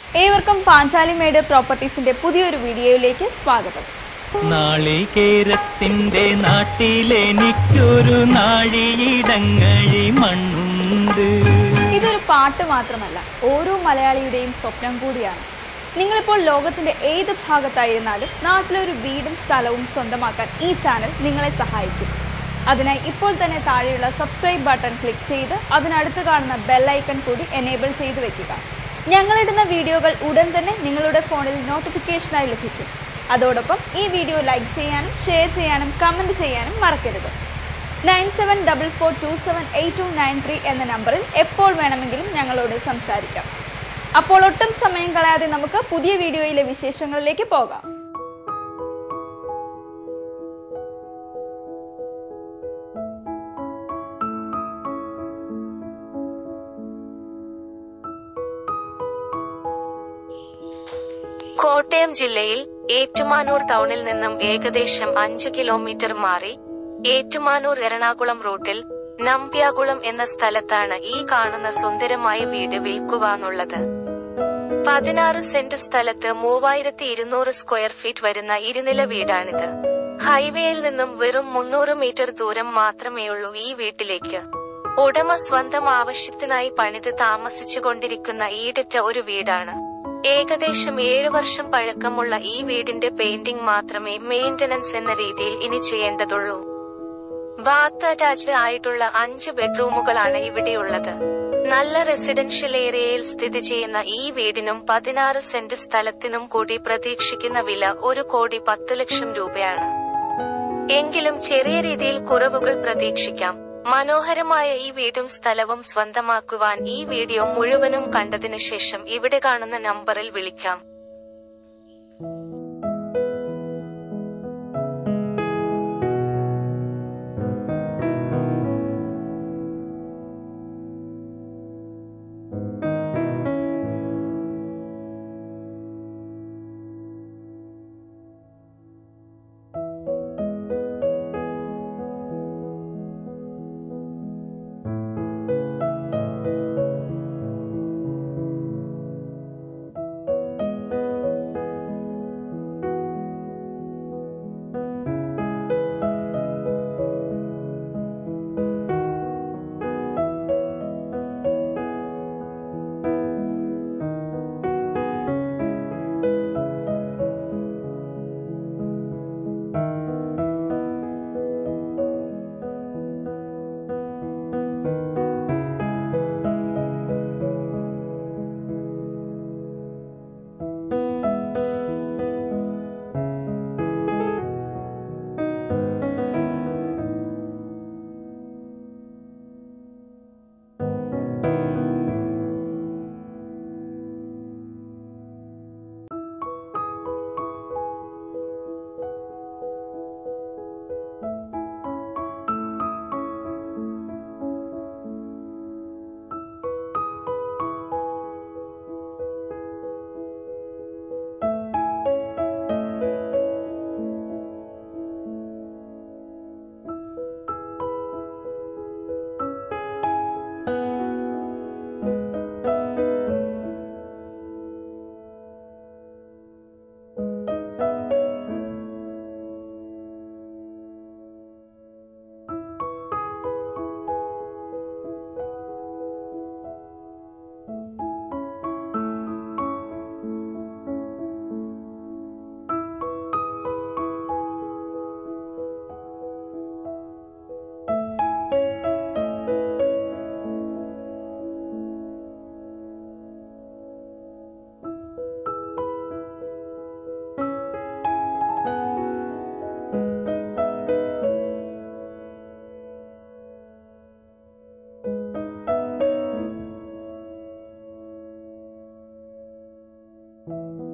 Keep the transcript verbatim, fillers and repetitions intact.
ഏവർക്കും പാഞ്ചാലിമേട് പ്രോപ്പർട്ടീസിന്റെ പുതിയൊരു വീഡിയോയിലേക്ക് സ്വാഗതം. നാളികേരത്തിന്റെ നാട്ടിലെനിക്കൊരു നാഴിയിടങ്ങഴി മണ്ണുണ്ട്. ഇതൊരു പാട്ട് മാത്രമല്ല, ഓരോ മലയാളിയുടെയും സ്വപ്നം കൂടിയാണ്. നിങ്ങളിപ്പോൾ ലോകത്തിന്റെ ഏത് ഭാഗത്തായിരുന്നാലും നാട്ടിലൊരു വീടും സ്ഥലവും സ്വന്തമാക്കാൻ ഈ ചാനൽ നിങ്ങളെ സഹായിക്കും. അതിനായി ഇപ്പോൾ തന്നെ താഴെയുള്ള സബ്സ്ക്രൈബ് ബട്ടൺ ക്ലിക്ക് ചെയ്ത് അതിനടുത്ത് കാണുന്ന ബെൽ ഐക്കൺ കൂടി എനേബിൾ ചെയ്ത് വെക്കുക. ഞങ്ങളിടുന്ന വീഡിയോകൾ ഉടൻ തന്നെ നിങ്ങളുടെ ഫോണിൽ നോട്ടിഫിക്കേഷനായി ലഭിക്കും. അതോടൊപ്പം ഈ വീഡിയോ ലൈക്ക് ചെയ്യാനും ഷെയർ ചെയ്യാനും കമൻറ്റ് ചെയ്യാനും മറക്കരുത്. Nine seven double four two seven eight two nine three എന്ന നമ്പറിൽ എപ്പോൾ വേണമെങ്കിലും ഞങ്ങളോട് സംസാരിക്കാം. അപ്പോൾ ഒട്ടും സമയം കളയാതെ നമുക്ക് പുതിയ വീഡിയോയിലെ വിശേഷങ്ങളിലേക്ക് പോകാം. കോട്ടയം ജില്ലയിൽ ഏറ്റുമാനൂർ ടൗണിൽ നിന്നും ഏകദേശം അഞ്ച് കിലോമീറ്റർ മാറി ഏറ്റുമാനൂർ എറണാകുളം റൂട്ടിൽ നമ്പ്യാകുളം എന്ന സ്ഥലത്താണ് ഈ കാണുന്ന സുന്ദരമായ വീട് വിൽക്കുവാനുള്ളത്. പതിനാറ് സെന്റ് സ്ഥലത്ത് മൂവായിരത്തി ഇരുന്നൂറ് സ്ക്വയർ ഫീറ്റ് വരുന്ന ഇരുനില വീടാണിത്. ഹൈവേയിൽ നിന്നും വെറും മുന്നൂറ് മീറ്റർ ദൂരം മാത്രമേയുള്ളൂ ഈ വീട്ടിലേക്ക്. ഉടമ സ്വന്തം ആവശ്യത്തിനായി പണിത് താമസിച്ചുകൊണ്ടിരിക്കുന്ന ഈടറ്റ ഒരു വീടാണ്. ഏകദേശം ഏഴു വർഷം പഴക്കമുള്ള ഈ വീടിന്റെ പെയിന്റിംഗ് മാത്രമേ മെയിന്റനൻസ് എന്ന രീതിയിൽ ഇനി ചെയ്യേണ്ടതുള്ളൂ. ബാത്ത് അറ്റാച്ച്ഡ് ആയിട്ടുള്ള അഞ്ച് ബെഡ്റൂമുകളാണ് ഇവിടെയുള്ളത്. നല്ല റെസിഡൻഷ്യൽ ഏരിയയിൽ സ്ഥിതി ചെയ്യുന്ന ഈ വീടിനും പതിനാറ് സെന്റ് സ്ഥലത്തിനും കൂടി പ്രതീക്ഷിക്കുന്ന വില ഒരു കോടി പത്തു ലക്ഷം രൂപയാണ്. എങ്കിലും ചെറിയ രീതിയിൽ കുറവുകൾ പ്രതീക്ഷിക്കാം. മനോഹരമായ ഈ വീടും സ്ഥലവും സ്വന്തമാക്കുവാൻ ഈ വീഡിയോ മുഴുവനും കണ്ടതിനു ശേഷം ഇവിടെ കാണുന്ന നമ്പറിൽ വിളിക്കാം. you